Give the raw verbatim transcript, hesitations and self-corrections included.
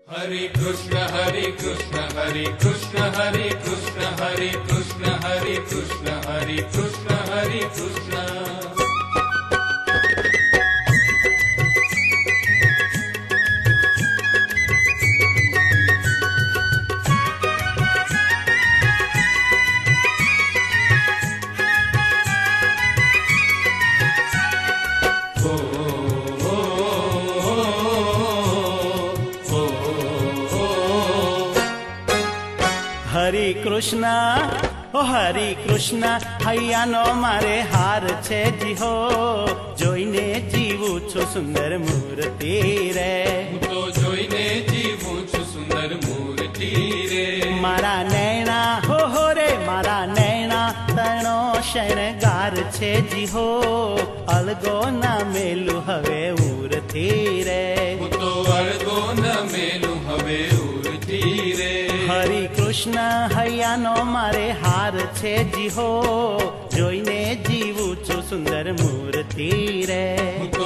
हरे कृष्ण हरे कृष्ण हरे कृष्ण हरे कृष्ण हरे कृष्ण हरे कृष्ण हरे कृष्ण हरे कृष्ण। हरे कृष्ण ओ हरे कृष्ण हૈयानो मारे हार छे जी हो जोईने जीवू छु सुंदर मूर्ति रे हूँ तो जोईने जीवू छु सुंदर मूर्ति रे। मारा नैना हो हो रे मारा नैना तणो शणगार छे जी हो अलगो ना मेलू हवे उरती रे हूँ तो अलगो न मेलू हवे उरती रे। हरे कृष्ण हૈयानो मारे हार छे जी हो जोईने जीवू छु सुंदर मूर्ति रे।